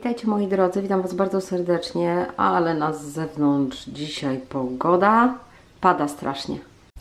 Witajcie moi drodzy, witam Was bardzo serdecznie, ale na zewnątrz dzisiaj pogoda pada strasznie.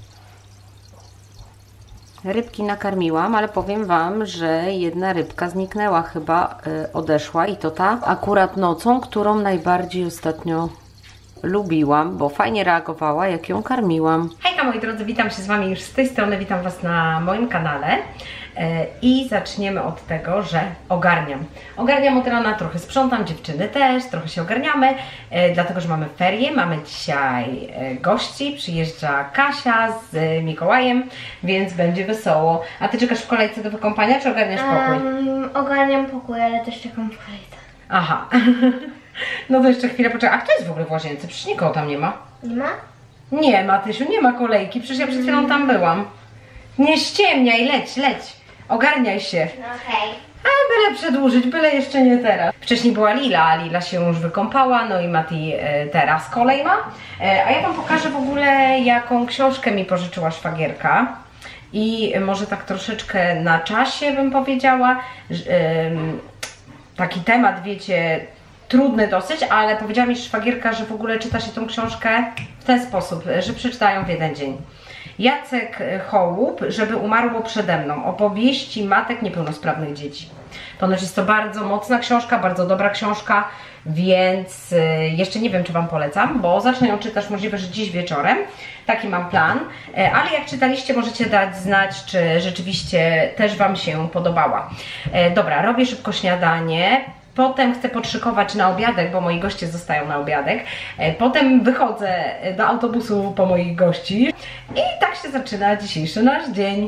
Rybki nakarmiłam, ale powiem Wam, że jedna rybka zniknęła, chyba odeszła i to ta akurat nocą, którą najbardziej ostatnio lubiłam, bo fajnie reagowała, jak ją karmiłam. Hejka moi drodzy, witam się z Wami już z tej strony, witam Was na moim kanale i zaczniemy od tego, że ogarniam od rana, trochę sprzątam, dziewczyny też, trochę się ogarniamy, dlatego, że mamy ferie, mamy dzisiaj gości, przyjeżdża Kasia z Mikołajem, więc będzie wesoło. A Ty czekasz w kolejce do wykąpania, czy ogarniasz pokój? Ogarniam pokój, ale też czekam w kolejce. Aha. No to jeszcze chwilę poczekaj. A kto jest w ogóle w łazience? Przecież nikogo tam nie ma. Nie ma? Nie, Matysiu, nie ma kolejki. Przecież ja przed chwilą tam byłam. Nie ściemniaj, leć. Ogarniaj się. Okej. A byle przedłużyć, byle jeszcze nie teraz. Wcześniej była Lila, a Lila się już wykąpała, no i Mati teraz kolej ma. A ja Wam pokażę w ogóle, jaką książkę mi pożyczyła szwagierka. I może tak troszeczkę na czasie bym powiedziała. Taki temat, wiecie, trudny dosyć, ale powiedziała mi szwagierka, że w ogóle czyta się tą książkę w ten sposób, że przeczytają w jeden dzień. Jacek Hołup, żeby umarło przede mną. Opowieści matek niepełnosprawnych dzieci. Ponoć jest to bardzo mocna książka, bardzo dobra książka, więc jeszcze nie wiem, czy Wam polecam, bo zacznę ją czytać możliwe, że dziś wieczorem. Taki mam plan, ale jak czytaliście, możecie dać znać, czy rzeczywiście też Wam się podobała. Dobra, robię szybko śniadanie. Potem chcę podszykować na obiadek, bo moi goście zostają na obiadek. Potem wychodzę do autobusu po moich gości. I tak się zaczyna dzisiejszy nasz dzień.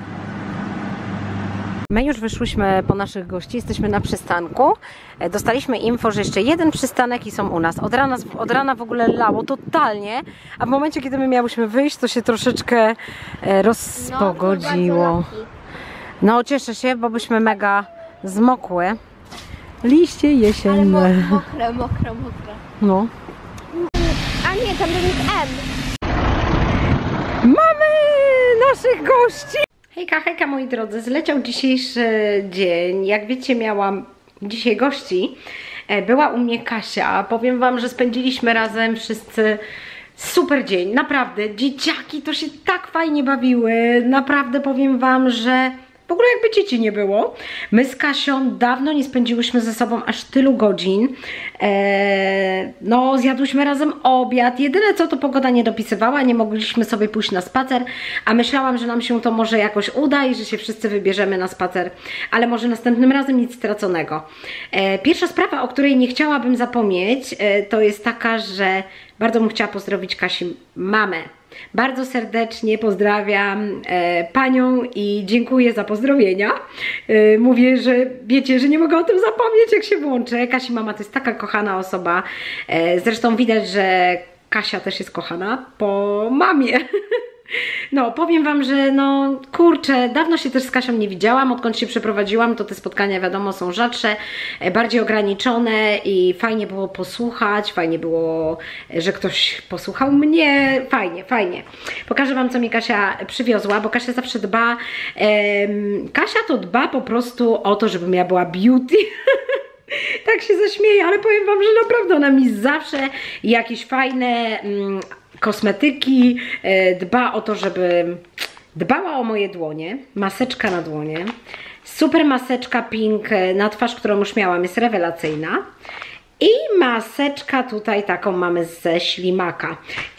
My już wyszłyśmy po naszych gości, jesteśmy na przystanku. Dostaliśmy info, że jeszcze jeden przystanek i są u nas. Od rana w ogóle lało totalnie, a w momencie, kiedy my miałyśmy wyjść, to się troszeczkę rozpogodziło. No cieszę się, bo byśmy mega zmokły. Liście jesienne. Ale mokre. No. A nie, tam będzie M. Mamy naszych gości! Hejka moi drodzy, zleciał dzisiejszy dzień. Jak wiecie, miałam dzisiaj gości. Była u mnie Kasia. Powiem Wam, że spędziliśmy razem wszyscy super dzień. Naprawdę, dzieciaki to się tak fajnie bawiły. Naprawdę powiem Wam, że w ogóle jakby dzieci nie było. My z Kasią dawno nie spędziłyśmy ze sobą aż tylu godzin. No, zjadłyśmy razem obiad. Jedyne co, to pogoda nie dopisywała, nie mogliśmy sobie pójść na spacer, a myślałam, że nam się to może jakoś uda i że się wszyscy wybierzemy na spacer, ale może następnym razem nic straconego. Pierwsza sprawa, o której nie chciałabym zapomnieć, to jest taka, że bardzo bym chciała pozdrowić Kasi mamę. Bardzo serdecznie pozdrawiam Panią i dziękuję za pozdrowienia. Mówię, że wiecie, że nie mogę o tym zapomnieć, jak się włączę. Kasi mama to jest taka kochana osoba. Zresztą widać, że Kasia też jest kochana po mamie. No, powiem Wam, że no kurczę, dawno się też z Kasią nie widziałam, odkąd się przeprowadziłam, to te spotkania wiadomo są rzadsze, bardziej ograniczone i fajnie było posłuchać, fajnie było, że ktoś posłuchał mnie, fajnie. Pokażę Wam, co mi Kasia przywiozła, bo Kasia zawsze dba, Kasia to dba po prostu o to, żebym ja była beauty. Tak się zaśmieję, ale powiem Wam, że naprawdę ona mi zawsze jakieś fajne kosmetyki, dba o to, żeby dbała o moje dłonie, maseczka na dłonie, super maseczka Pink na twarz, którą już miałam, jest rewelacyjna i maseczka tutaj taką mamy ze ślimaka.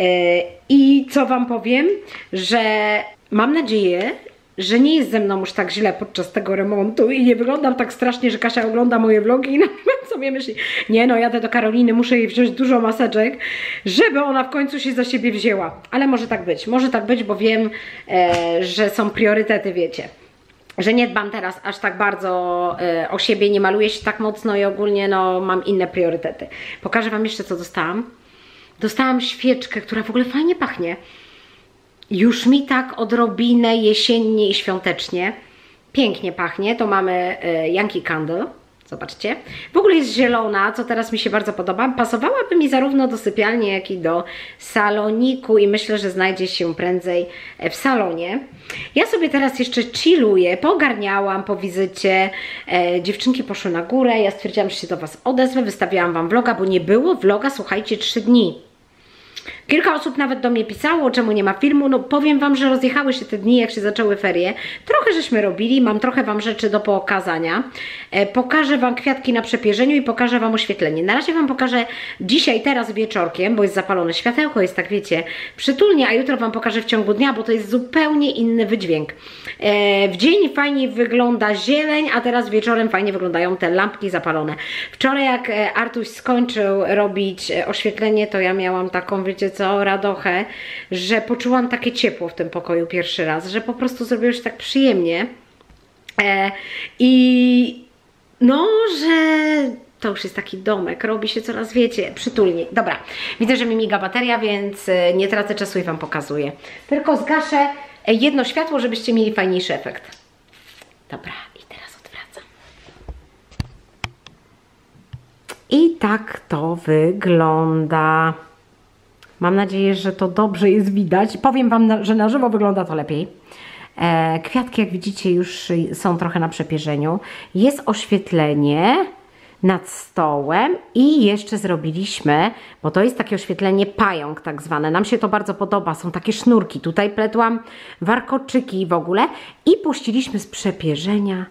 I co Wam powiem, że mam nadzieję, że nie jest ze mną już tak źle podczas tego remontu i nie wyglądam tak strasznie, że Kasia ogląda moje vlogi i na sobie myśli, nie no, jadę do Karoliny, muszę jej wziąć dużo maseczek, żeby ona w końcu się za siebie wzięła. Ale może tak być, bo wiem, że są priorytety, wiecie. Że nie dbam teraz aż tak bardzo o siebie, nie maluję się tak mocno i ogólnie no mam inne priorytety. Pokażę Wam jeszcze, co dostałam. Dostałam świeczkę, która w ogóle fajnie pachnie. Już mi tak odrobinę jesiennie i świątecznie. Pięknie pachnie. To mamy Yankee Candle. Zobaczcie. W ogóle jest zielona, co teraz mi się bardzo podoba. Pasowałaby mi zarówno do sypialni, jak i do saloniku i myślę, że znajdzie się prędzej w salonie. Ja sobie teraz jeszcze chilluję, poogarniałam po wizycie. Dziewczynki poszły na górę, ja stwierdziłam, że się do Was odezwę. Wystawiałam Wam vloga, bo nie było vloga, słuchajcie, 3 dni. Kilka osób nawet do mnie pisało, czemu nie ma filmu. No powiem Wam, że rozjechały się te dni, jak się zaczęły ferie. Trochę żeśmy robili, mam trochę Wam rzeczy do pokazania. Pokażę Wam kwiatki na przepierzeniu i pokażę Wam oświetlenie. Na razie Wam pokażę dzisiaj, teraz wieczorkiem, bo jest zapalone światełko, jest tak wiecie, przytulnie, a jutro Wam pokażę w ciągu dnia, bo to jest zupełnie inny wydźwięk. W dzień fajnie wygląda zieleń, a teraz wieczorem fajnie wyglądają te lampki zapalone. Wczoraj jak Artuś skończył robić oświetlenie, to ja miałam taką, wiecie co, radochę, że poczułam takie ciepło w tym pokoju pierwszy raz, że po prostu zrobiło się tak przyjemnie i no, że to już jest taki domek, robi się coraz, wiecie, przytulniej. Dobra, widzę, że mi miga bateria, więc nie tracę czasu i Wam pokazuję. Tylko zgaszę jedno światło, żebyście mieli fajniejszy efekt. Dobra, i teraz odwracam. I tak to wygląda. Mam nadzieję, że to dobrze jest widać. Powiem Wam, że na żywo wygląda to lepiej. Kwiatki, jak widzicie, już są trochę na przepierzeniu. Jest oświetlenie nad stołem i jeszcze zrobiliśmy, bo to jest takie oświetlenie pająk tak zwane. Nam się to bardzo podoba. Są takie sznurki. Tutaj pletłam warkoczyki w ogóle i puściliśmy z przepierzenia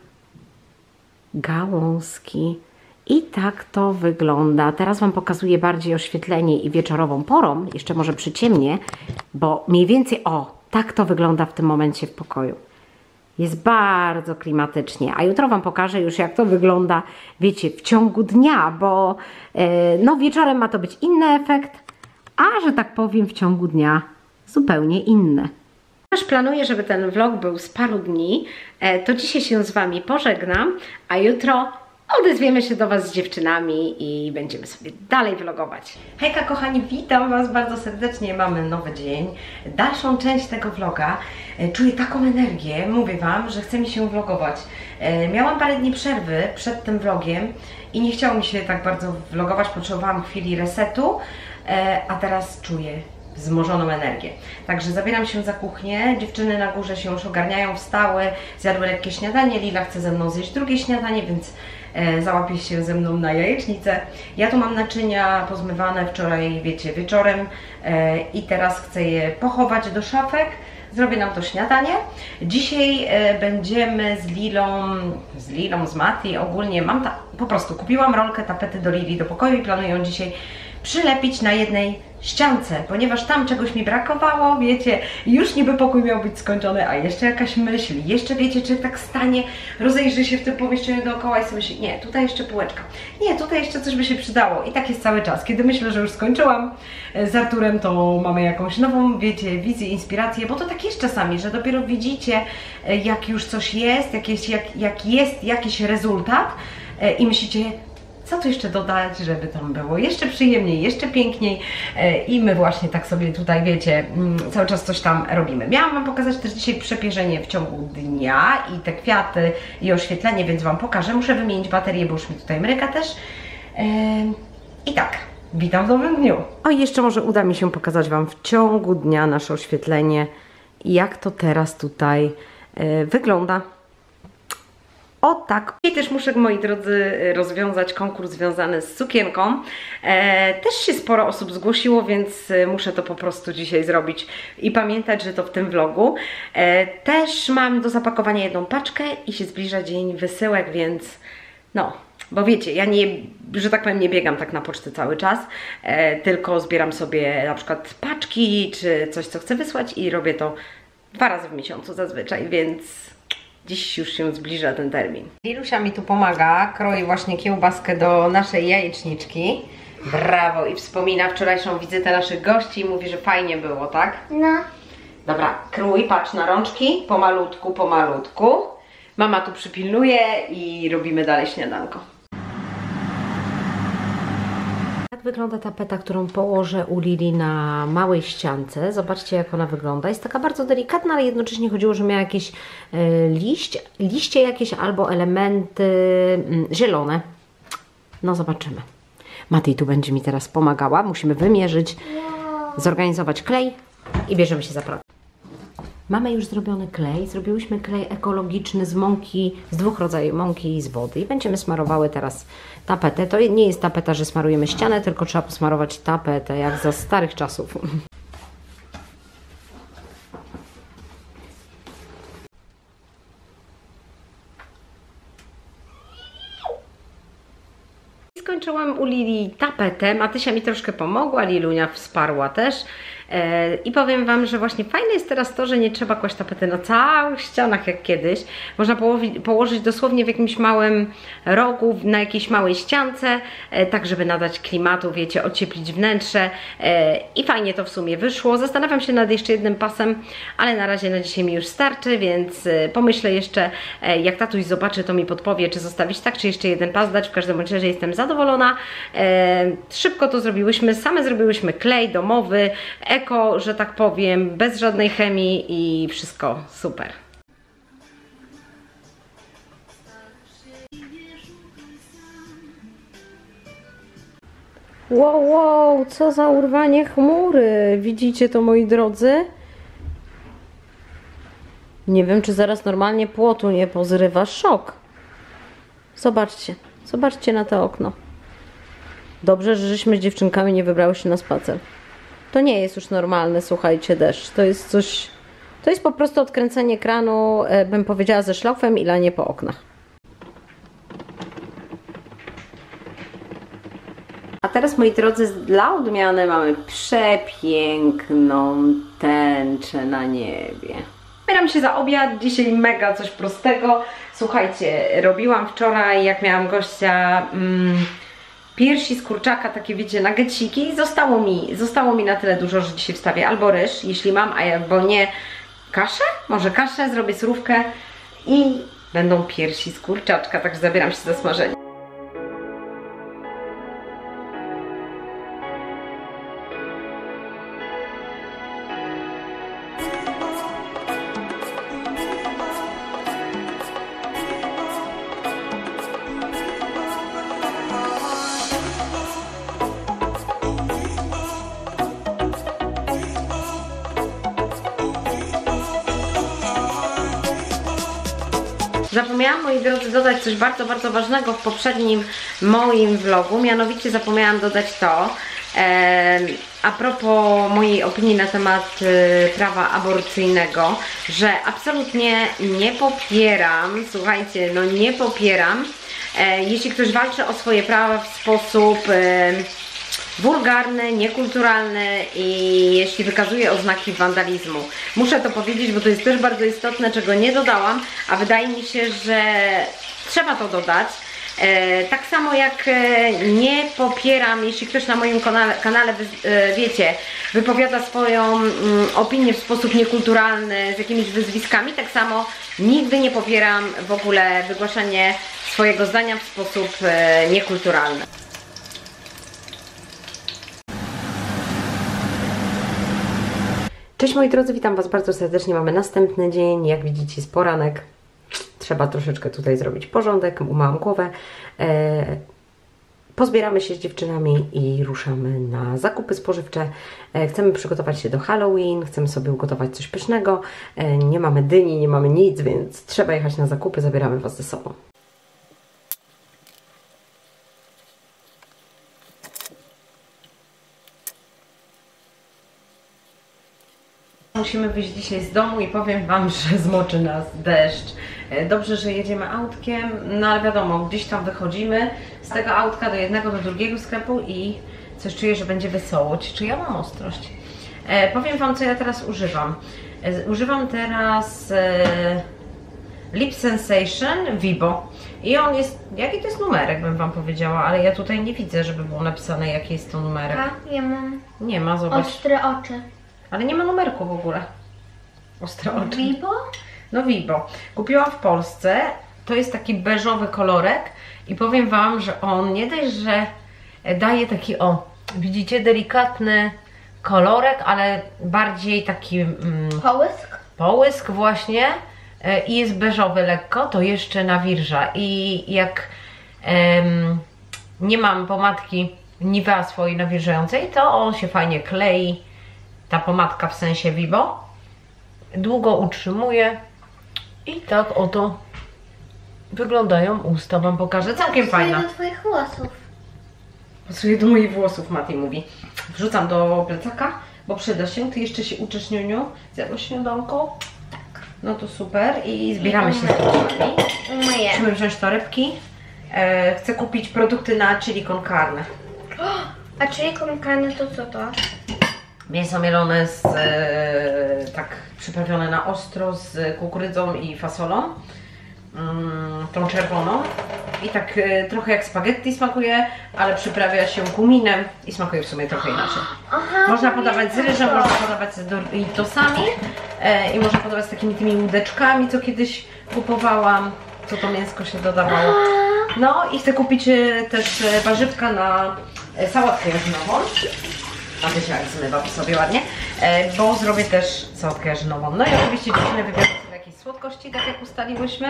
gałązki. I tak to wygląda. Teraz Wam pokazuję bardziej oświetlenie i wieczorową porą. Jeszcze może przyciemnię, bo mniej więcej, o, tak to wygląda w tym momencie w pokoju. Jest bardzo klimatycznie, a jutro Wam pokażę już, jak to wygląda, wiecie, w ciągu dnia, bo no wieczorem ma to być inny efekt, a że tak powiem w ciągu dnia zupełnie inny. Też planuję, żeby ten vlog był z paru dni, to dzisiaj się z Wami pożegnam, a jutro odezwiemy się do Was z dziewczynami i będziemy sobie dalej vlogować. Hejka kochani, witam Was bardzo serdecznie, mamy nowy dzień, dalszą część tego vloga. Czuję taką energię, mówię Wam, że chce mi się vlogować. Miałam parę dni przerwy przed tym vlogiem i nie chciało mi się tak bardzo vlogować, potrzebowałam chwili resetu, a teraz czuję wzmożoną energię. Także zabieram się za kuchnię, dziewczyny na górze się już ogarniają, wstały, zjadły lekkie śniadanie, Lila chce ze mną zjeść drugie śniadanie, więc załapie się ze mną na jajecznicę. Ja tu mam naczynia pozmywane wczoraj, wiecie, wieczorem i teraz chcę je pochować do szafek. Zrobię nam to śniadanie. Dzisiaj będziemy z Lilą, z Mati, ogólnie mam po prostu kupiłam rolkę tapety do Lili do pokoju i planuję ją dzisiaj przylepić na jednej ściance, ponieważ tam czegoś mi brakowało, wiecie, już niby pokój miał być skończony, a jeszcze jakaś myśl, jeszcze wiecie, czy tak stanie, rozejrzy się w tym pomieszczeniu dookoła i sobie myśli, nie, tutaj jeszcze półeczka, nie, tutaj jeszcze coś by się przydało i tak jest cały czas. Kiedy myślę, że już skończyłam z Arturem, to mamy jakąś nową, wiecie, wizję, inspirację, bo to tak jest czasami, że dopiero widzicie, jak już coś jest, jak jest jakiś rezultat i myślicie, co tu jeszcze dodać, żeby tam było jeszcze przyjemniej, jeszcze piękniej i my właśnie tak sobie tutaj, wiecie, cały czas coś tam robimy. Miałam Wam pokazać też dzisiaj przepierzenie w ciągu dnia i te kwiaty i oświetlenie, więc Wam pokażę. Muszę wymienić baterię, bo już mi tutaj mryka też. I tak, witam w nowym dniu. O, jeszcze może uda mi się pokazać Wam w ciągu dnia nasze oświetlenie i jak to teraz tutaj wygląda. O tak. I też muszę, moi drodzy, rozwiązać konkurs związany z sukienką. Też się sporo osób zgłosiło, więc muszę to po prostu dzisiaj zrobić i pamiętać, że to w tym vlogu. Też mam do zapakowania jedną paczkę i się zbliża dzień wysyłek, więc no, bo wiecie, ja nie, że tak powiem, nie biegam tak na pocztę cały czas, tylko zbieram sobie na przykład paczki czy coś, co chcę wysłać i robię to 2 razy w miesiącu zazwyczaj, więc dziś już się zbliża ten termin. Lilusia mi tu pomaga, kroi właśnie kiełbaskę do naszej jajeczniczki. Brawo! I wspomina wczorajszą wizytę naszych gości i mówi, że fajnie było, tak? No. Dobra, krój, patrz na rączki, pomalutku, pomalutku. Mama tu przypilnuje i robimy dalej śniadanko. Tak wygląda tapeta, którą położę u Lili na małej ściance. Zobaczcie, jak ona wygląda. Jest taka bardzo delikatna, ale jednocześnie chodziło, że miała jakieś liście jakieś albo elementy zielone. No zobaczymy. Matej tu będzie mi teraz pomagała. Musimy wymierzyć, zorganizować klej i bierzemy się za pracę. Mamy już zrobiony klej. Zrobiłyśmy klej ekologiczny z mąki, z 2 rodzajów mąki i z wody. I będziemy smarowały teraz tapetę. To nie jest tapeta, że smarujemy ścianę, tylko trzeba posmarować tapetę, jak za starych czasów. Skończyłam u Lili tapetę. Matysia mi troszkę pomogła, Lilunia wsparła też. I powiem Wam, że właśnie fajne jest teraz to, że nie trzeba kłaść tapety na całych ścianach jak kiedyś. Można położyć dosłownie w jakimś małym rogu, na jakiejś małej ściance, tak żeby nadać klimatu, wiecie, ocieplić wnętrze. I fajnie to w sumie wyszło. Zastanawiam się nad jeszcze jednym pasem, ale na razie na dzisiaj mi już starczy, więc pomyślę jeszcze, jak tatuś zobaczy, to mi podpowie, czy zostawić tak, czy jeszcze jeden pas dać. W każdym razie jestem zadowolona. Szybko to zrobiłyśmy, same zrobiłyśmy klej domowy, eko, że tak powiem, bez żadnej chemii i wszystko super. Wow, co za urwanie chmury. Widzicie to, moi drodzy? Nie wiem, czy zaraz normalnie płotu nie pozrywa. Szok. Zobaczcie, zobaczcie na to okno. Dobrze, że żeśmy z dziewczynkami nie wybrały się na spacer. To nie jest już normalny, słuchajcie, deszcz. To jest coś... To jest po prostu odkręcenie kranu, bym powiedziała, ze szlaufem i lanie po oknach. A teraz, moi drodzy, dla odmiany mamy przepiękną tęczę na niebie. Zabieram się za obiad. Dzisiaj mega coś prostego. Słuchajcie, robiłam wczoraj, jak miałam gościa... piersi z kurczaka, takie wiecie, nuggetsiki i zostało mi na tyle dużo, że dzisiaj wstawię albo ryż, jeśli mam, albo nie, kaszę? Może kaszę, zrobię surówkę i będą piersi z kurczaczka, także zabieram się za smażenie. Zapomniałam, moi drodzy, dodać coś bardzo, bardzo ważnego w poprzednim moim vlogu, mianowicie zapomniałam dodać to, a propos mojej opinii na temat prawa aborcyjnego, że absolutnie nie popieram, słuchajcie, no nie popieram, jeśli ktoś walczy o swoje prawa w sposób wulgarny, niekulturalny i jeśli wykazuje oznaki wandalizmu. Muszę to powiedzieć, bo to jest też bardzo istotne, czego nie dodałam, a wydaje mi się, że trzeba to dodać. Tak samo jak nie popieram, jeśli ktoś na moim kanale wiecie, wypowiada swoją opinię w sposób niekulturalny, z jakimiś wyzwiskami, tak samo nigdy nie popieram w ogóle wygłaszania swojego zdania w sposób niekulturalny. Cześć moi drodzy, witam Was bardzo serdecznie. Mamy następny dzień, jak widzicie jest poranek. Trzeba troszeczkę tutaj zrobić porządek, umyłam głowę. Pozbieramy się z dziewczynami i ruszamy na zakupy spożywcze. Chcemy przygotować się do Halloween, chcemy sobie ugotować coś pysznego. Nie mamy dyni, nie mamy nic, więc trzeba jechać na zakupy, zabieramy Was ze sobą. Musimy wyjść dzisiaj z domu i powiem Wam, że zmoczy nas deszcz. Dobrze, że jedziemy autkiem, no ale wiadomo, gdzieś tam wychodzimy z tego autka do jednego, do drugiego sklepu i coś czuję, że będzie wesoło. Czy ja mam ostrość? Powiem Wam, co ja teraz używam. Używam teraz Lip Sensation Vibo. I on jest, jaki to jest numerek, bym Wam powiedziała, ale ja tutaj nie widzę, żeby było napisane, jaki jest to numerek. A, ja mam. Nie ma, zobacz. Ostre oczy. Ale nie ma numerku w ogóle. Ostre oczy. Vibo? No Vibo. Kupiłam w Polsce. To jest taki beżowy kolorek. I powiem Wam, że on nie dość, że daje taki Widzicie, delikatny kolorek, ale bardziej taki połysk właśnie i jest beżowy lekko, to jeszcze nawilża. I jak nie mam pomadki Nivea swojej nawilżającej, to on się fajnie klei, ta pomadka w sensie Vivo, długo utrzymuje i tak oto wyglądają usta, wam pokażę, całkiem fajna. Pasuje do twoich włosów. Pasuje do moich włosów, Mati mówi. Wrzucam do plecaka, bo przyda się. Ty jeszcze się uczysz, Niuniu? Zjadłaś śniadanko? Tak. No to super i zbieramy się z torebkami. Musimy wziąć torebki. Chcę kupić produkty na chili con carne. A chili con carne to co to? Mięso mielone z, tak przyprawione na ostro z kukurydzą i fasolą. Tą czerwoną. I tak trochę jak spaghetti smakuje, ale przyprawia się kuminem i smakuje w sumie trochę inaczej. Aha, Można podawać z ryżem, można podawać z Doritosami i można podawać z takimi tymi łódeczkami, co kiedyś kupowałam, co to mięsko się dodawało. No i chcę kupić też warzywka na sałatkę jarzynową. A wiecie, jak zmywa sobie ładnie, bo zrobię też sałatkę jarzynową. No i oczywiście dziewczyny wybiorą sobie jakieś słodkości, tak jak ustaliłyśmy.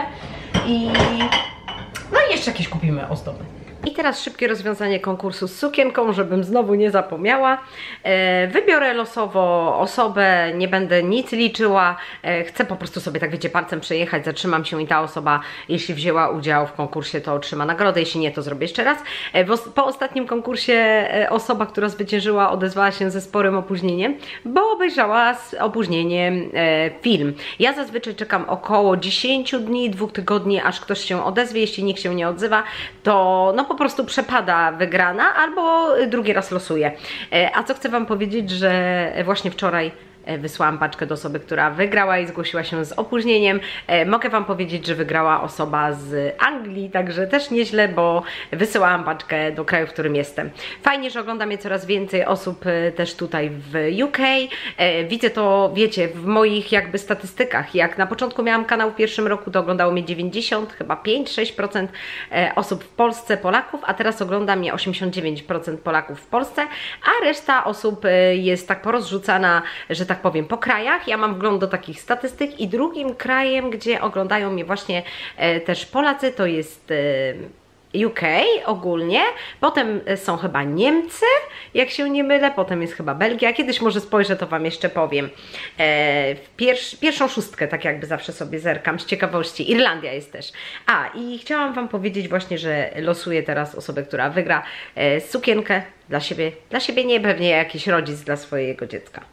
No i jeszcze jakieś kupimy ozdoby. I teraz szybkie rozwiązanie konkursu z sukienką, żebym znowu nie zapomniała. Wybiorę losowo osobę, nie będę nic liczyła. Chcę po prostu sobie, tak wiecie, palcem przejechać, zatrzymam się i ta osoba, jeśli wzięła udział w konkursie, to otrzyma nagrodę, jeśli nie, to zrobię jeszcze raz. Po ostatnim konkursie osoba, która zwyciężyła, odezwała się ze sporym opóźnieniem, bo obejrzała z opóźnieniem film. Ja zazwyczaj czekam około 10 dni, 2 tygodni, aż ktoś się odezwie. Jeśli nikt się nie odzywa, to no po prostu przepada wygrana albo drugi raz losuje. A co chcę wam powiedzieć, że właśnie wczoraj wysłałam paczkę do osoby, która wygrała i zgłosiła się z opóźnieniem. Mogę wam powiedzieć, że wygrała osoba z Anglii, także też nieźle, bo wysyłałam paczkę do kraju, w którym jestem. Fajnie, że ogląda mnie coraz więcej osób też tutaj w UK. Widzę to, wiecie, w moich jakby statystykach. Jak na początku miałam kanał w pierwszym roku, to oglądało mnie 90, chyba 5-6% osób w Polsce, Polaków, a teraz ogląda mnie 89% Polaków w Polsce, a reszta osób jest tak porozrzucana, że tak powiem, po krajach. Ja mam wgląd do takich statystyk i drugim krajem, gdzie oglądają mnie właśnie też Polacy, to jest UK ogólnie, potem są chyba Niemcy, jak się nie mylę, potem jest chyba Belgia, kiedyś może spojrzę, to wam jeszcze powiem. Pierwszą szóstkę, tak jakby zawsze sobie zerkam z ciekawości. Irlandia jest też. I chciałam wam powiedzieć właśnie, że losuję teraz osobę, która wygra sukienkę dla siebie nie, pewnie jakiś rodzic dla swojego dziecka.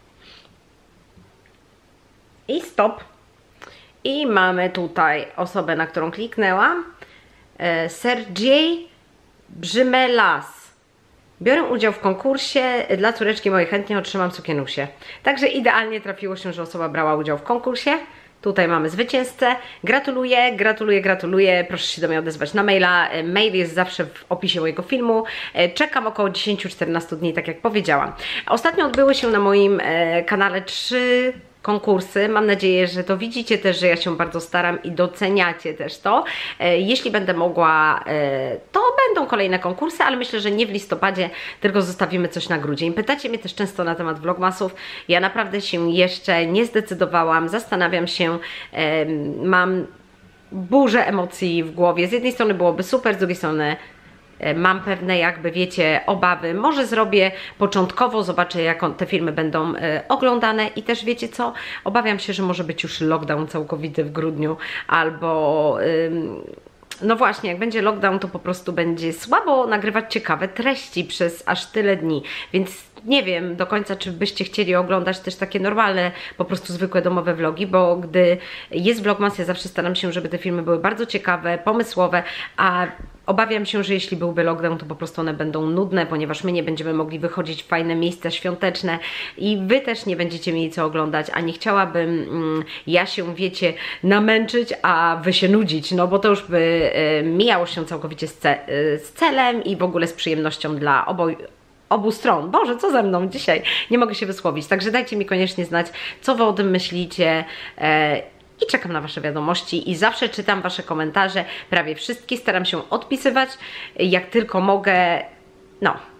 I stop. I mamy tutaj osobę, na którą kliknęłam. Sergiej Brzymelas. Biorę udział w konkursie dla córeczki mojej, chętnie otrzymam sukienusię. Także idealnie trafiło się, że osoba brała udział w konkursie. Tutaj mamy zwycięzcę. Gratuluję, gratuluję, gratuluję. Proszę się do mnie odezwać na maila. Mail jest zawsze w opisie mojego filmu. Czekam około 10-14 dni, tak jak powiedziałam. Ostatnio odbyły się na moim kanale 3 konkursy. Mam nadzieję, że to widzicie też, że ja się bardzo staram i doceniacie też to. Jeśli będę mogła, to będą kolejne konkursy, ale myślę, że nie w listopadzie, tylko zostawimy coś na grudzień. Pytacie mnie też często na temat vlogmasów. Ja naprawdę się jeszcze nie zdecydowałam, zastanawiam się, mam burzę emocji w głowie. Z jednej strony byłoby super, z drugiej strony mam pewne, jakby wiecie, obawy. Może zrobię początkowo, zobaczę, jak te filmy będą oglądane i też wiecie co, obawiam się, że może być już lockdown całkowity w grudniu albo no właśnie, jak będzie lockdown, to po prostu będzie słabo nagrywać ciekawe treści przez aż tyle dni, więc nie wiem do końca, czy byście chcieli oglądać też takie normalne, po prostu zwykłe domowe vlogi, bo gdy jest vlogmas, ja zawsze staram się, żeby te filmy były bardzo ciekawe, pomysłowe, a obawiam się, że jeśli byłby lockdown, to po prostu one będą nudne, ponieważ my nie będziemy mogli wychodzić w fajne miejsca świąteczne i wy też nie będziecie mieli co oglądać, a nie chciałabym ja się, wiecie, namęczyć, a wy się nudzić, no bo to już by mijało się całkowicie z celem i w ogóle z przyjemnością dla obu stron. Boże, co ze mną dzisiaj? Nie mogę się wysłowić, także dajcie mi koniecznie znać, co wy o tym myślicie. I czekam na wasze wiadomości i zawsze czytam wasze komentarze, prawie wszystkie, staram się odpisywać, jak tylko mogę, no,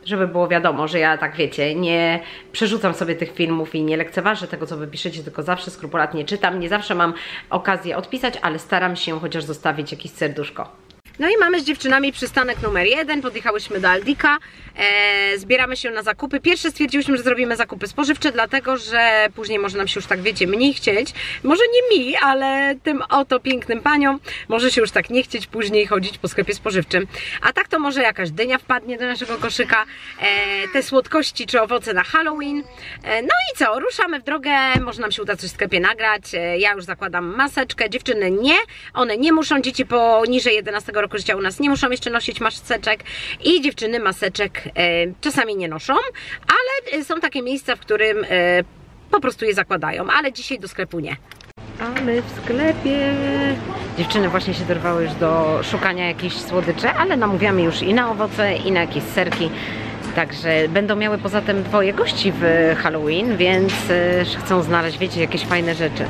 żeby było wiadomo, że ja tak wiecie, nie przerzucam sobie tych filmów i nie lekceważę tego, co wy piszecie, tylko zawsze skrupulatnie czytam. Nie zawsze mam okazję odpisać, ale staram się chociaż zostawić jakieś serduszko. No i mamy z dziewczynami przystanek numer 1, podjechałyśmy do Aldika, zbieramy się na zakupy. Pierwsze stwierdziłyśmy, że zrobimy zakupy spożywcze, dlatego że później może nam się już tak, wiecie, mniej chcieć. Może nie mi, ale tym oto pięknym paniom może się już tak nie chcieć później chodzić po sklepie spożywczym. A tak to może jakaś dynia wpadnie do naszego koszyka, te słodkości czy owoce na Halloween. No i co, ruszamy w drogę, może nam się uda coś w sklepie nagrać. Ja już zakładam maseczkę, dziewczyny nie, one nie muszą, dzieci poniżej 11 roku życia u nas nie muszą jeszcze nosić maseczek i dziewczyny maseczek czasami nie noszą, ale są takie miejsca, w którym po prostu je zakładają, ale dzisiaj do sklepu nie. Ale w sklepie dziewczyny właśnie się dorwały już do szukania jakichś słodyczy, ale namówiamy już i na owoce, i na jakieś serki. Także będą miały poza tym dwoje gości w Halloween, więc chcą znaleźć, wiecie, jakieś fajne rzeczy.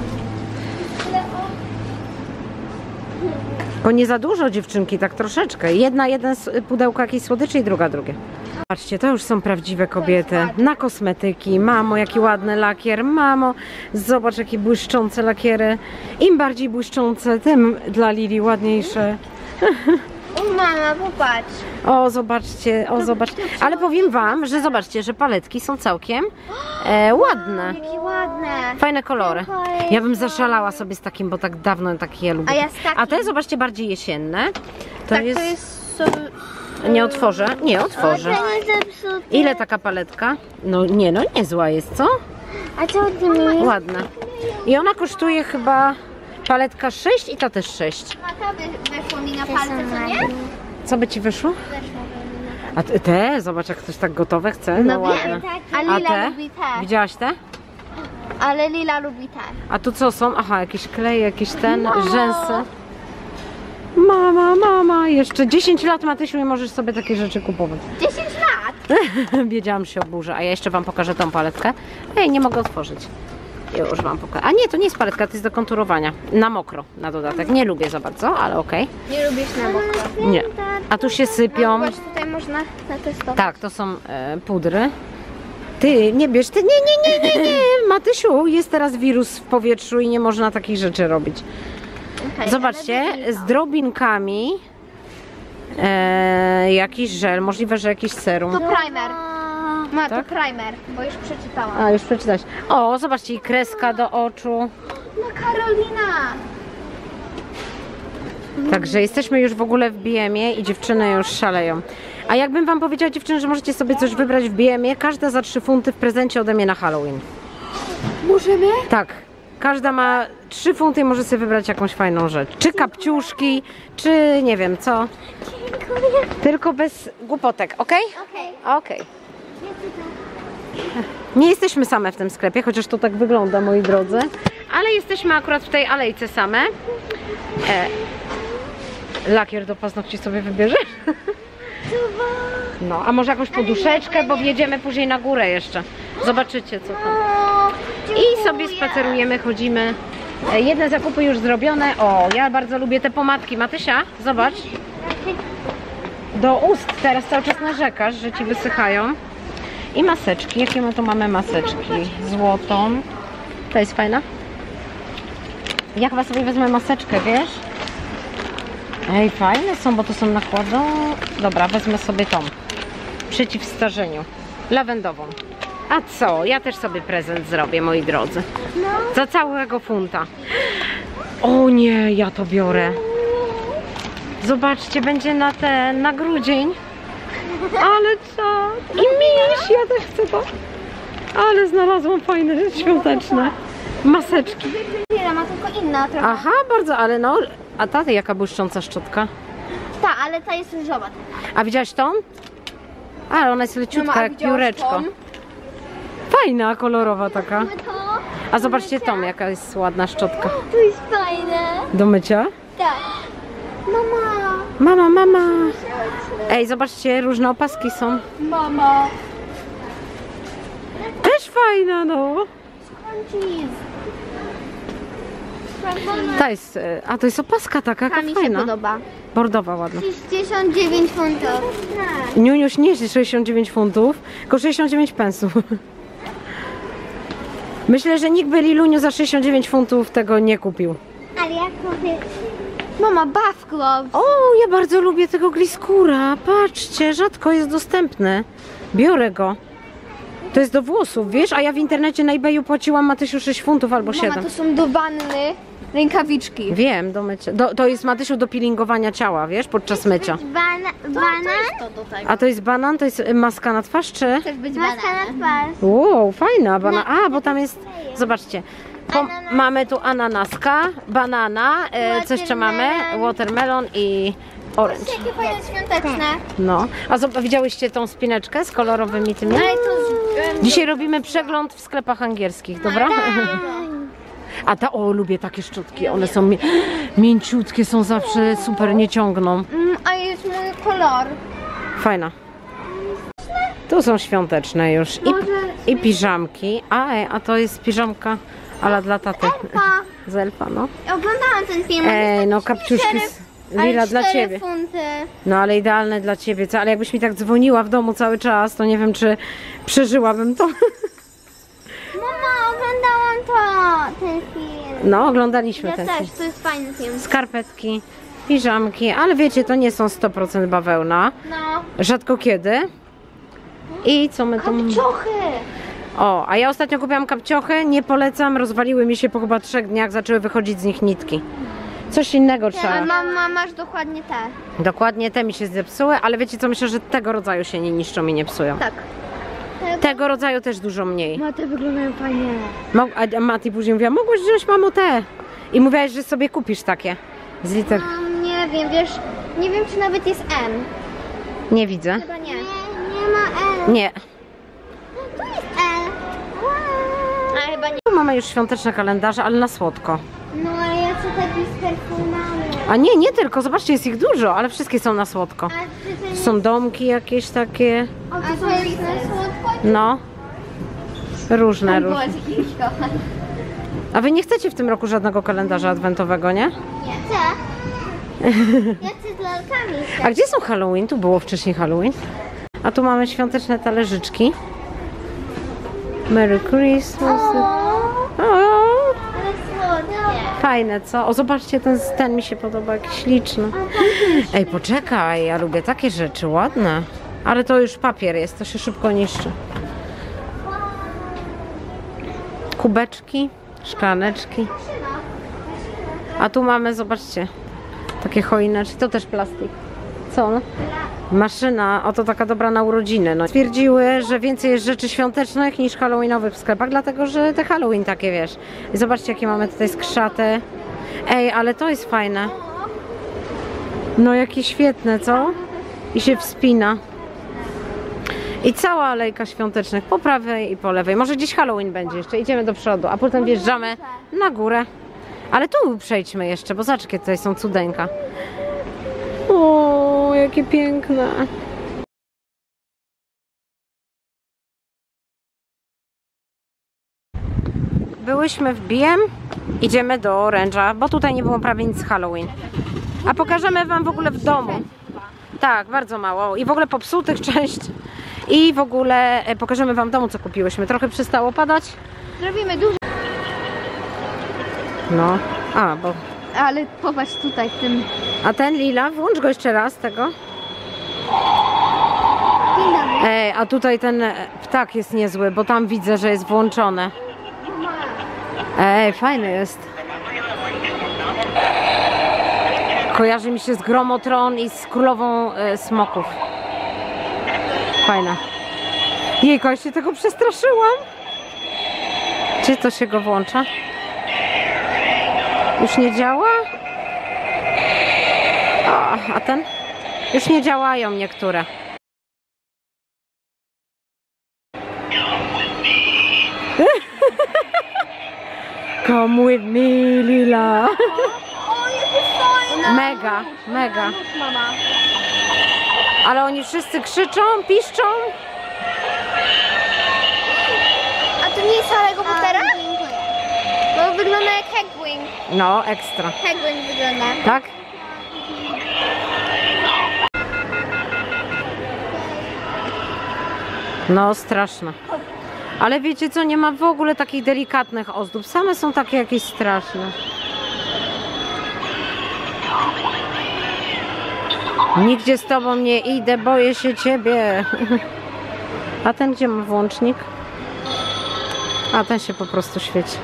Bo nie za dużo, dziewczynki, tak troszeczkę. Jeden pudełko jakiejś słodyczy i druga drugie. Patrzcie, to już są prawdziwe kobiety. Na kosmetyki. Mamo, jaki ładny lakier. Mamo, zobacz, jakie błyszczące lakiery. Im bardziej błyszczące, tym dla Lili ładniejsze. O mama, popatrz. O, zobaczcie, o, zobaczcie. Ale powiem wam, że zobaczcie, że paletki są całkiem ładne. Jakie ładne. Fajne kolory. Ja bym zaszalała sobie z takim, bo tak dawno takie ja lubię. A ja z takim. A te, zobaczcie, bardziej jesienne. To Tak, jest... to jest... Nie otworzę? Nie, otworzę. To nie zepsute. Ile taka paletka? No nie, no niezła jest, co? A co ty mi? Ładna. I ona kosztuje chyba paletka 6 i ta też 6. Mata weszło mi na palce, co nie? Co by ci wyszło? Weszło. A te, zobacz, jak ktoś tak gotowe chce. No ładne. A A Lila te? lubi te. Widziałaś te? Ale Lila lubi te. A tu co są? Aha, jakieś kleje, jakieś rzęsy. Mama, jeszcze 10 lat, Matysiu, i możesz sobie takie rzeczy kupować. 10 lat? Wiedziałam, się oburzę. A ja jeszcze wam pokażę tą paletkę. Ej, nie mogę otworzyć. Już wam pokażę. A nie, to nie jest paletka, to jest do konturowania. Na mokro, na dodatek. Nie lubię za bardzo, ale okej. Nie lubisz na mokro. Nie. A tu się sypią. Zobacz, tutaj można zatestować. Tak, to są pudry. Ty, nie bierz, ty, nie, Matysiu, jest teraz wirus w powietrzu i nie można takich rzeczy robić. Okay, Zobaczcie, z drobinkami jakiś żel, możliwe, że jakiś serum. To primer. Ma, Tak? to primer, bo już przeczytałam. A, już przeczytać. O, zobaczcie, i kreska do oczu. No Karolina! Także jesteśmy już w ogóle w BM-ie i dziewczyny już szaleją. A jakbym wam powiedziała, dziewczyny, że możecie sobie coś wybrać w BM-ie, każda za 3 funty w prezencie ode mnie na Halloween. Możemy? Tak. Każda ma 3 funty i może sobie wybrać jakąś fajną rzecz. Czy kapciuszki, czy nie wiem co. Dziękuję. Tylko bez głupotek, ok? Okej. Okej. Nie jesteśmy same w tym sklepie, chociaż to tak wygląda, moi drodzy. Ale jesteśmy akurat w tej alejce same. Lakier do paznokci sobie wybierzesz? No, a może jakąś poduszeczkę, bo wjedziemy później na górę jeszcze. Zobaczycie co tam. I sobie spacerujemy, chodzimy. Jedne zakupy już zrobione. O, ja bardzo lubię te pomadki. Matysia, zobacz. Do ust teraz cały czas narzekasz, że ci wysychają. I maseczki. Jakie my tu mamy maseczki? Złotą. To jest fajna. Ja chyba sobie wezmę maseczkę, wiesz? Ej, fajne są, bo to są nakładą. Dobra, wezmę sobie tą. Przeciw starzeniu. Lawendową. A co? Ja też sobie prezent zrobię, moi drodzy. Za całego funta. O nie, ja to biorę. Zobaczcie, będzie na grudzień. Ale co? I miś, ja też chcę to. Ale znalazłam fajne rzeczy świąteczne. Maseczki. Lila ma tylko inna trochę. Aha, bardzo, ale no. A ta jaka błyszcząca szczotka. Ta, ale ta jest różowa. A widziałaś tą? Ale ona jest leciutka, jak pióreczko. Fajna, kolorowa taka. To? A zobaczcie tą, jaka jest ładna szczotka. To jest fajne. Do mycia? Tak. Mama. Mama. Ej, zobaczcie, różne opaski są. Mama. Też fajna, no. Scrunchies. Ta jest, a to jest opaska taka, Ta jaka mi się fajna. podoba. Bordowa ładna. 69 funtów. Niuniuś nie jest 69 funtów, tylko 69 pensów. Myślę, że nikt by Liluniu za 69 funtów tego nie kupił. Ale jak kupię... Mama, bath gloves. O, ja bardzo lubię tego Gliscura. Patrzcie, rzadko jest dostępny. Biorę go. To jest do włosów, wiesz? A ja w internecie na eBayu płaciłam Matysiu 6 funtów albo 7. Mama, to są do wanny rękawiczki. Wiem, do mycia. To jest, Matysiu, do peelingowania ciała, wiesz? Podczas mycia. Banan? A to jest banan? To jest maska na twarz, czy? Chcesz być maska na twarz. Wow, fajna banan. A, bo tam jest, zobaczcie. Mamy tu ananaska, banana, co jeszcze mamy? Watermelon i orange. Jakie fajne świąteczne. No. A widziałyście tą spineczkę z kolorowymi tymi? Ale to Dzisiaj robimy przegląd w sklepach angielskich, dobra? A lubię takie szczotki, one są mięciutkie, są zawsze super, nie ciągną. A jest mój kolor. Fajna. Tu są świąteczne już i piżamki. A to jest piżamka, ale dla taty. Z Elfa, no. Oglądałam ten film. No kapciuszki Lila dla ciebie. Funty. No ale idealne dla ciebie. Ale jakbyś mi tak dzwoniła w domu cały czas, to nie wiem, czy przeżyłabym to. Mama, oglądałam ten film. No, oglądaliśmy Ja ten też, film. to jest fajny film. Skarpetki, piżamki, ale wiecie, to nie są 100% bawełna. No. Rzadko kiedy. I co my tu mamy? Ciochy. O, a ja ostatnio kupiłam kapciochy, nie polecam, rozwaliły mi się po chyba 3 dniach, zaczęły wychodzić z nich nitki. Coś innego trzeba. Mama, masz dokładnie te. Dokładnie, te mi się zepsuły, ale wiecie co, myślę, że tego rodzaju się nie niszczą i nie psują. Tak. Tego rodzaju też dużo mniej. No te wyglądają fajnie. A Mati później mówiła, mogłaś wziąć, mamo, te. I mówiłaś, że sobie kupisz takie. Z liter. Nie wiem, wiesz, nie wiem czy nawet jest M. Nie widzę. Chyba nie. Nie ma L. Nie. Tu jest L. A chyba nie. Tu mamy już świąteczne kalendarze, ale na słodko. No ale ja chcę taki z perfumami. A nie tylko, zobaczcie, jest ich dużo, ale wszystkie są na słodko. A czy to nie... Są domki jakieś takie, A to jest na słodko? no. Różne. Było jakiegoś kocha. A wy nie chcecie w tym roku żadnego kalendarza adwentowego, nie? Nie chcę. Ja chcę z lalkami. A gdzie są Halloween? Tu było wcześniej Halloween. A tu mamy świąteczne talerzyczki. Merry Christmas. O, Ale słodkie. fajne, co? O, zobaczcie, ten mi się podoba, jakiś śliczny. Ej, poczekaj, ja lubię takie rzeczy, ładne. Ale to już papier jest, to się szybko niszczy. Kubeczki, szklaneczki. A tu mamy, zobaczcie, takie choineczki, to też plastik. Co on? Maszyna, oto taka dobra na urodziny. No. Stwierdziły, że więcej jest rzeczy świątecznych niż halloweenowych w sklepach, dlatego że te Halloween takie, wiesz. I zobaczcie, jakie mamy tutaj skrzate. Ej, ale to jest fajne. No jakie świetne, co? I się wspina. I cała alejka świątecznych po prawej i po lewej. Może gdzieś Halloween będzie jeszcze, idziemy do przodu, a potem wjeżdżamy na górę. Ale tu przejdźmy jeszcze, bo zobacz, jakie tutaj są cudeńka. O, jakie piękne. Byłyśmy w BM, idziemy do Orange'a, bo tutaj nie było prawie nic z Halloween. A pokażemy wam w ogóle w domu. Tak, bardzo mało. I w ogóle popsutych część. I w ogóle pokażemy wam w domu, co kupiłyśmy. Trochę przestało padać. Zrobimy dużo. No, bo... Ale popatrz tutaj w tym. A ten lila, włącz go jeszcze raz, tego. Ej, a tutaj ten ptak jest niezły, bo tam widzę, że jest włączone. Ej, fajny jest. Kojarzy mi się z Gromotron i z Królową Smoków. Fajna. Jejku, ja się tego przestraszyłam. Czy to się go włącza? Już nie działa? A ten? Już nie działają niektóre. Come with me, Lila. Mega, mega. Ale oni wszyscy krzyczą, piszczą. A to nie jest Harry'ego Pottera? Bo wygląda jak Hegwing. No, ekstra. Hegwing wygląda. Tak? No, straszne. Ale wiecie co, nie ma w ogóle takich delikatnych ozdób. Same są takie jakieś straszne. Nigdzie z tobą nie idę, boję się ciebie. A ten gdzie ma włącznik? A ten się po prostu świeci.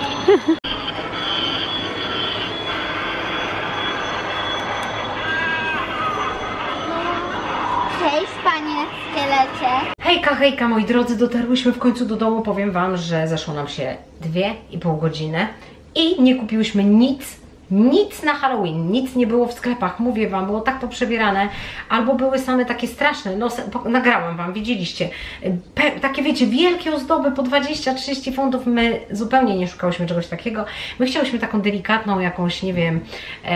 Cześć, panie szkielecie. Hejka, hejka moi drodzy, dotarłyśmy w końcu do domu. Powiem wam, że zeszło nam się 2,5 godziny i nie kupiłyśmy nic na Halloween, nic nie było w sklepach, mówię wam, było tak poprzebierane, albo były same takie straszne, no nagrałam wam, widzieliście, takie wiecie, wielkie ozdoby po 20-30 funtów, my zupełnie nie szukałyśmy czegoś takiego, my chciałyśmy taką delikatną jakąś, nie wiem,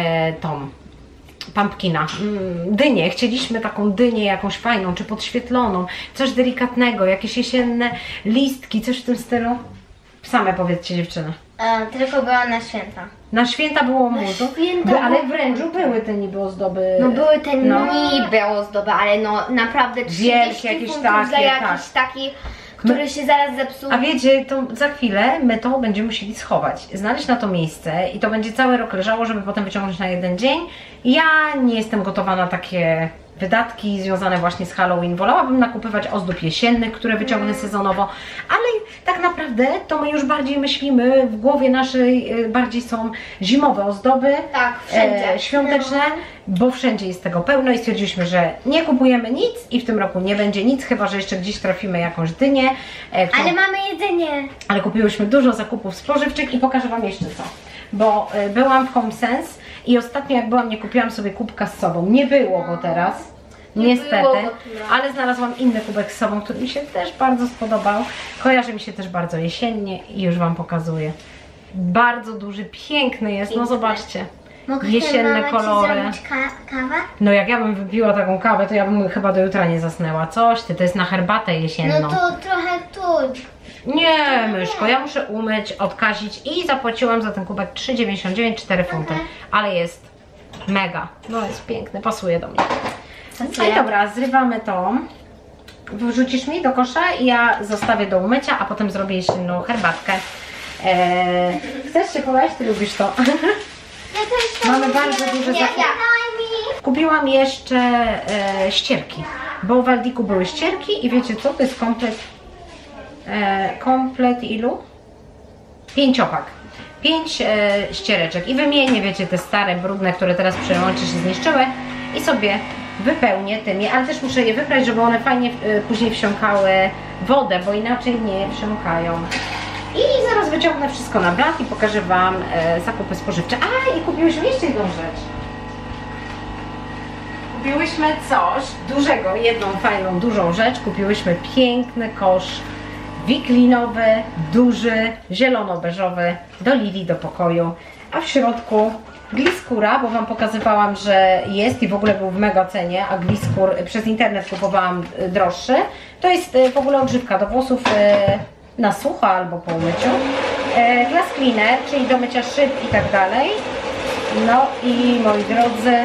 tą pumpkina, dynię, chcieliśmy taką dynię jakąś fajną, czy podświetloną, coś delikatnego, jakieś jesienne listki, coś w tym stylu. Same powiedzcie dziewczyny. Tylko była na święta. Na święta było muzu, ale w Rężu były te niby ozdoby. No były te niby ozdoby, ale no naprawdę 30 wielkie, jakieś funtów takie, za jakiś taki, który się zaraz zepsuł. A wiecie, to za chwilę my to będziemy musieli schować, znaleźć na to miejsce i to będzie cały rok leżało, żeby potem wyciągnąć na jeden dzień. Ja nie jestem gotowa na takie wydatki związane właśnie z Halloween. Wolałabym nakupywać ozdób jesiennych, które wyciągnę sezonowo, ale tak naprawdę to my już bardziej myślimy, w głowie naszej bardziej są zimowe ozdoby, Tak, wszędzie. świąteczne, bo wszędzie jest tego pełno i stwierdziliśmy, że nie kupujemy nic i w tym roku nie będzie nic, chyba że jeszcze gdzieś trafimy jakąś dynię. Ale mamy jedzenie. Ale kupiłyśmy dużo zakupów spożywczych i pokażę wam jeszcze co. Bo byłam w Home Sense i ostatnio jak byłam, nie kupiłam sobie kubka z sobą. Nie było go teraz, niestety, ale znalazłam inny kubek z sobą, który mi się też bardzo spodobał. Kojarzy mi się też bardzo jesiennie i już wam pokazuję. Bardzo duży, piękny jest, no zobaczcie. Jesienne kolory. Kawę? No jak ja bym wypiła taką kawę, to ja bym chyba do jutra nie zasnęła. Coś ty, to jest na herbatę jesienną. No to trochę tu. Nie, myszko, ja muszę umyć, odkazić i zapłaciłam za ten kubek 3,99, 4 funty. Ale jest mega. No jest piękny, pasuje do mnie. No i dobra, zrywamy to. Wrzucisz mi do kosza i ja zostawię do umycia, a potem zrobię jesienną herbatkę. Chcesz się chować? Ty lubisz to. Mamy bardzo duże zakupy. Kupiłam jeszcze ścierki, bo w Aldiku były ścierki i wiecie co, to jest komplet ilu? 5-opak. 5 ściereczek i wymienię, wiecie, te stare, brudne, które teraz przy remoncie się zniszczyły i sobie wypełnię tymi, ale też muszę je wyprać, żeby one fajnie później wsiąkały wodę, bo inaczej nie wsiąkają. I zaraz wyciągnę wszystko na blat i pokażę wam zakupy spożywcze. A, i kupiłyśmy jeszcze jedną rzecz. Kupiłyśmy coś dużego, jedną fajną, dużą rzecz. Kupiłyśmy piękny kosz wiklinowy, duży, zielono-beżowy do Lili do pokoju. A w środku Gliscura, bo wam pokazywałam, że jest i w ogóle był w mega cenie, a Gliscur przez internet kupowałam droższy. To jest w ogóle odżywka do włosów na sucho albo po umyciu. Glass cleaner, czyli do mycia szyb i tak dalej. No i moi drodzy,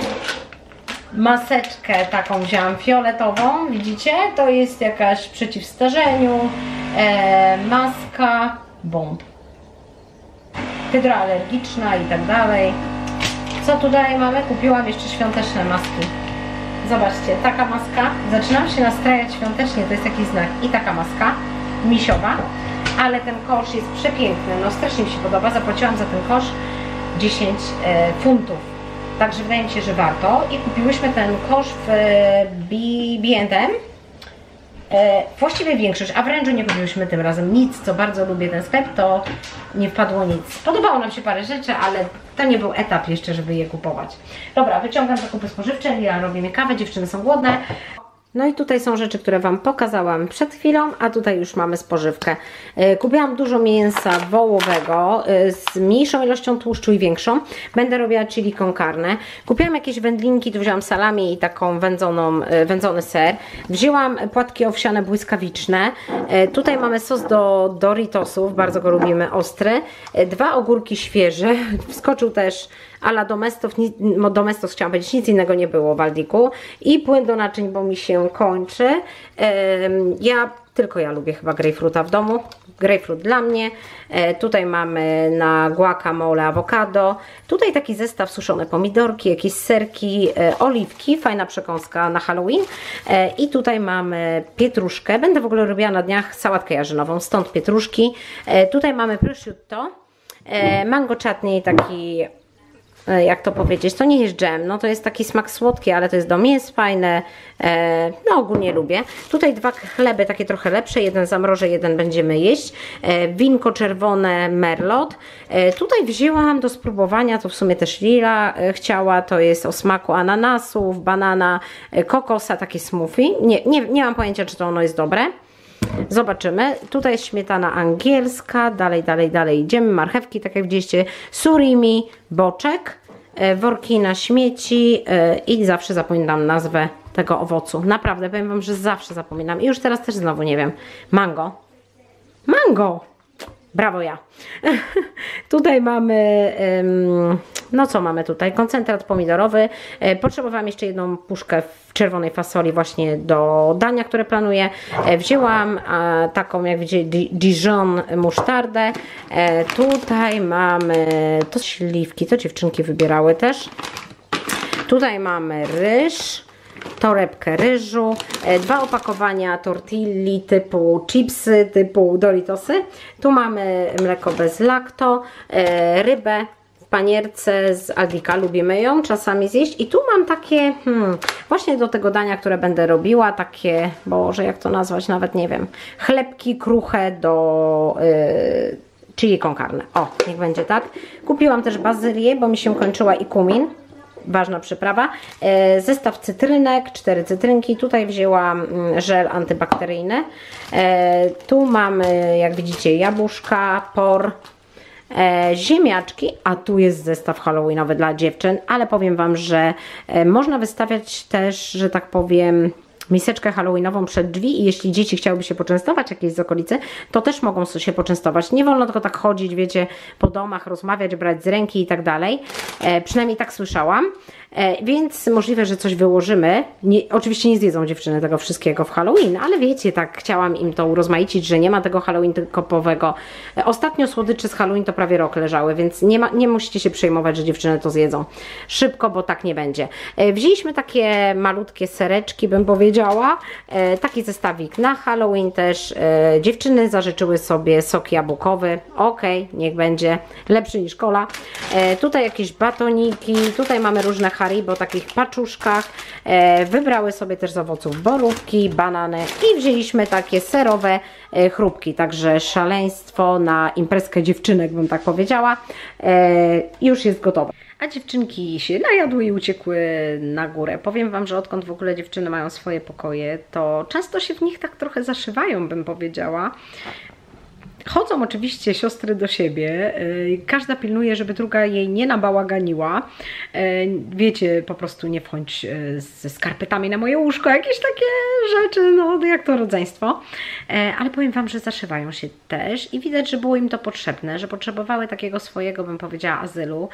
maseczkę taką wzięłam fioletową, widzicie? To jest jakaś przeciw starzeniu, maska, bomb. Hydroalergiczna i tak dalej. Co tutaj mamy? Kupiłam jeszcze świąteczne maski. Zobaczcie, taka maska. Zaczynam się nastrajać świątecznie, to jest jakiś znak. I taka maska misiowa, ale ten kosz jest przepiękny, no strasznie mi się podoba. Zapłaciłam za ten kosz 10 funtów. Także wydaje mi się, że warto. I kupiłyśmy ten kosz w B&M. Właściwie większość, a w Rężu nie kupiłyśmy tym razem nic, co bardzo lubię ten sklep, to nie wpadło nic. Podobało nam się parę rzeczy, ale to nie był etap jeszcze, żeby je kupować. Dobra, wyciągam zakupy spożywcze, ja robię mi kawę, dziewczyny są głodne. No i tutaj są rzeczy, które Wam pokazałam przed chwilą, a tutaj już mamy spożywkę. Kupiłam dużo mięsa wołowego z mniejszą ilością tłuszczu i większą. Będę robiła chili con carne. Kupiłam jakieś wędlinki, tu wzięłam salami i taką wędzony ser. Wzięłam płatki owsiane błyskawiczne. Tutaj mamy sos do Doritosów, bardzo go lubimy, ostry. 2 ogórki świeże. Wskoczył też a la Domestos, chciałam powiedzieć, nic innego nie było w Aldiku. I płyn do naczyń, bo mi się kończy. Tylko ja lubię chyba grejpfruta w domu. Grejpfrut dla mnie. Tutaj mamy na guacamole awokado. Tutaj taki zestaw suszone pomidorki, jakieś serki, oliwki. Fajna przekąska na Halloween. I tutaj mamy pietruszkę. Będę w ogóle robiła na dniach sałatkę jarzynową, stąd pietruszki. Tutaj mamy prosciutto. Mango chutney, taki, jak to powiedzieć, to nie jest dżem, no to jest taki smak słodki, ale to jest do mięs fajne, no ogólnie lubię. Tutaj 2 chleby, takie trochę lepsze, jeden zamrożę, jeden będziemy jeść. Winko czerwone Merlot. Tutaj wzięłam do spróbowania, to w sumie też Lila chciała, to jest o smaku ananasów, banana, kokosa, takie smoothie. Nie mam pojęcia, czy to ono jest dobre. Zobaczymy. Tutaj jest śmietana angielska, dalej idziemy, marchewki, tak jak widzieliście, surimi, boczek, worki na śmieci i zawsze zapominam nazwę tego owocu. Naprawdę, powiem Wam, że zawsze zapominam i już teraz też znowu nie wiem. Mango. Brawo ja. Tutaj mamy, no co mamy tutaj? Koncentrat pomidorowy. Potrzebowałam jeszcze jedną puszkę czerwonej fasoli właśnie do dania, które planuję. Wzięłam taką, jak widzicie, Dijon musztardę. Tutaj mamy to śliwki, to dziewczynki wybierały też. Tutaj mamy ryż. Torebkę ryżu, 2 opakowania tortilli typu chipsy, typu Doritosy. Tu mamy mleko bez lakto, rybę w panierce z Aldika, lubimy ją czasami zjeść. I tu mam takie, właśnie do tego dania, które będę robiła, takie, Boże, jak to nazwać, nawet nie wiem, chlebki kruche do chili con carne. O, niech będzie tak. Kupiłam też bazylię, bo mi się kończyła i kumin. Ważna przyprawa. Zestaw cytrynek, 4 cytrynki. Tutaj wzięłam żel antybakteryjny. Tu mamy, jak widzicie, jabłuszka, por, ziemniaczki, a tu jest zestaw halloweenowy dla dziewczyn, ale powiem Wam, że można wystawiać też, że tak powiem, miseczkę halloweenową przed drzwi i jeśli dzieci chciałyby się poczęstować jakieś z okolicy, to też mogą się poczęstować. Nie wolno tylko tak chodzić, wiecie, po domach, rozmawiać, brać z ręki i tak dalej. Przynajmniej tak słyszałam. Więc możliwe, że coś wyłożymy. Oczywiście nie zjedzą dziewczyny tego wszystkiego w Halloween, ale wiecie, tak chciałam im to urozmaicić, że nie ma tego Halloween typowego. Ostatnio słodycze z Halloween to prawie rok leżały, więc nie musicie się przejmować, że dziewczyny to zjedzą szybko, bo tak nie będzie. Wzięliśmy takie malutkie sereczki, bym powiedziała. Taki zestawik na Halloween też. Dziewczyny zażyczyły sobie sok jabłkowy. Okej, niech będzie lepszy niż cola. Tutaj jakieś batoniki. Tutaj mamy różne Haribo, takich paczuszkach. Wybrały sobie też z owoców borówki, banany i wzięliśmy takie serowe chrupki, także szaleństwo na imprezkę dziewczynek, bym tak powiedziała. Już jest gotowe. A dziewczynki się najadły i uciekły na górę. Powiem Wam, że odkąd w ogóle dziewczyny mają swoje pokoje, to często się w nich tak trochę zaszywają, bym powiedziała. Chodzą oczywiście siostry do siebie, każda pilnuje, żeby druga jej nie nabałaganiła. Wiecie, po prostu nie wchodź ze skarpetami na moje łóżko, jakieś takie rzeczy, no jak to rodzeństwo. Ale powiem Wam, że zaszywają się też i widać, że było im to potrzebne, że potrzebowały takiego swojego, bym powiedziała, azylu.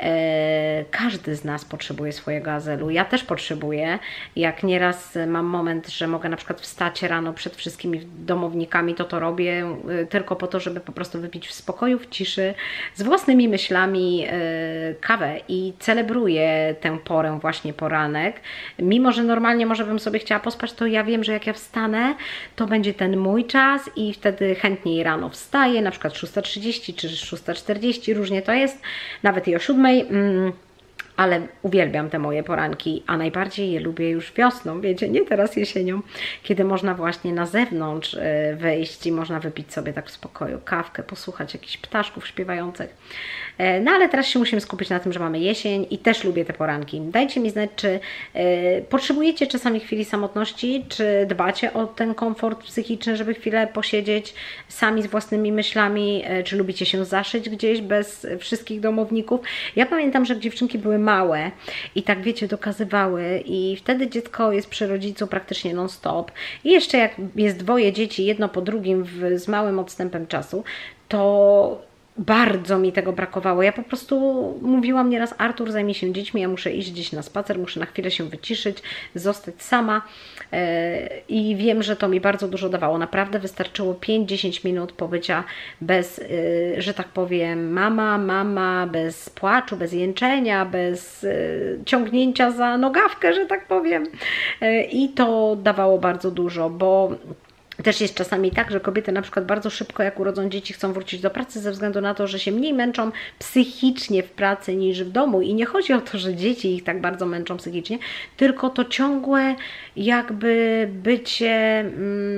Każdy z nas potrzebuje swojego azylu, ja też potrzebuję. Jak nieraz mam moment, że mogę na przykład wstać rano przed wszystkimi domownikami, to robię tylko po to, żeby po prostu wypić w spokoju, w ciszy, z własnymi myślami kawę i celebruję tę porę, właśnie poranek. Mimo że normalnie może bym sobie chciała pospać, to ja wiem, że jak ja wstanę, to będzie ten mój czas i wtedy chętniej rano wstaję, na przykład 6:30 czy 6:40, różnie to jest, nawet i o 7:00. ale uwielbiam te moje poranki, a najbardziej je lubię już wiosną, wiecie, nie teraz jesienią, kiedy można właśnie na zewnątrz wyjść i można wypić sobie tak w spokoju kawkę, posłuchać jakichś ptaszków śpiewających. No ale teraz się musimy skupić na tym, że mamy jesień i też lubię te poranki. Dajcie mi znać, czy potrzebujecie czasami chwili samotności, czy dbacie o ten komfort psychiczny, żeby chwilę posiedzieć sami z własnymi myślami, czy lubicie się zaszyć gdzieś bez wszystkich domowników. Ja pamiętam, że dziewczynki były małe i tak wiecie, dokazywały i wtedy dziecko jest przy rodzicu praktycznie non stop i jeszcze jak jest dwoje dzieci, jedno po drugim z małym odstępem czasu, to bardzo mi tego brakowało. Ja po prostu mówiłam nieraz, Artur, zajmie się dziećmi, ja muszę iść gdzieś na spacer, muszę na chwilę się wyciszyć, zostać sama i wiem, że to mi bardzo dużo dawało. Naprawdę wystarczyło 5-10 minut pobycia bez, że tak powiem, mama, bez płaczu, bez jęczenia, bez ciągnięcia za nogawkę, że tak powiem. I to dawało bardzo dużo, bo też jest czasami tak, że kobiety na przykład bardzo szybko, jak urodzą dzieci, chcą wrócić do pracy ze względu na to, że się mniej męczą psychicznie w pracy niż w domu. I nie chodzi o to, że dzieci ich tak bardzo męczą psychicznie, tylko to ciągłe jakby bycie...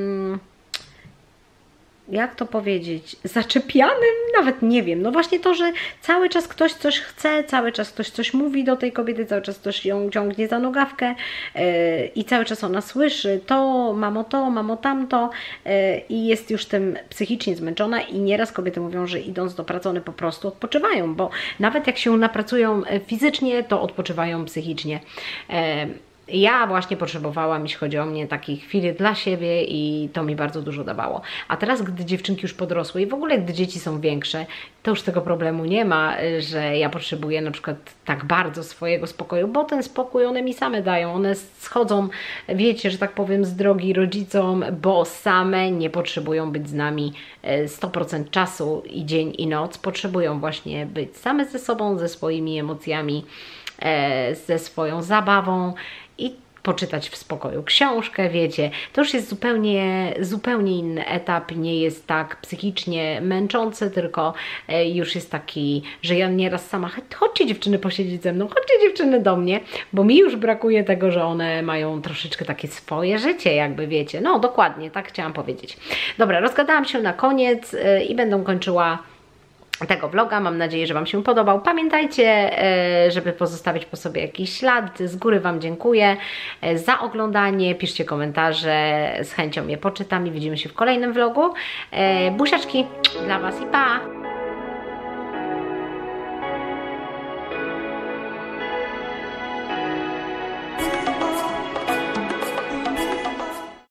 jak to powiedzieć, zaczepianym, nawet nie wiem, no właśnie to, że cały czas ktoś coś chce, cały czas ktoś coś mówi do tej kobiety, cały czas ktoś ją ciągnie za nogawkę i cały czas ona słyszy to, mamo tamto i jest już tym psychicznie zmęczona i nieraz kobiety mówią, że idąc do pracy one po prostu odpoczywają, bo nawet jak się napracują fizycznie, to odpoczywają psychicznie. Ja właśnie potrzebowałam, jeśli chodzi o mnie, takiej chwili dla siebie i to mi bardzo dużo dawało. A teraz, gdy dziewczynki już podrosły i w ogóle gdy dzieci są większe, to już tego problemu nie ma, że ja potrzebuję na przykład tak bardzo swojego spokoju, bo ten spokój one mi same dają. One schodzą, wiecie, że tak powiem, z drogi rodzicom, bo same nie potrzebują być z nami 100% czasu i dzień i noc. Potrzebują właśnie być same ze sobą, ze swoimi emocjami, ze swoją zabawą i poczytać w spokoju książkę, wiecie, to już jest zupełnie inny etap, nie jest tak psychicznie męczący, tylko już jest taki, że ja nieraz sama, chodźcie dziewczyny posiedzieć ze mną, chodźcie dziewczyny do mnie, bo mi już brakuje tego, że one mają troszeczkę takie swoje życie, jakby wiecie, no dokładnie, tak chciałam powiedzieć. Dobra, rozgadałam się na koniec i będę kończyła tego vloga. Mam nadzieję, że Wam się podobał. Pamiętajcie, żeby pozostawić po sobie jakiś ślad. Z góry Wam dziękuję za oglądanie. Piszcie komentarze, z chęcią je poczytam i widzimy się w kolejnym vlogu. Buziaczki dla Was i pa!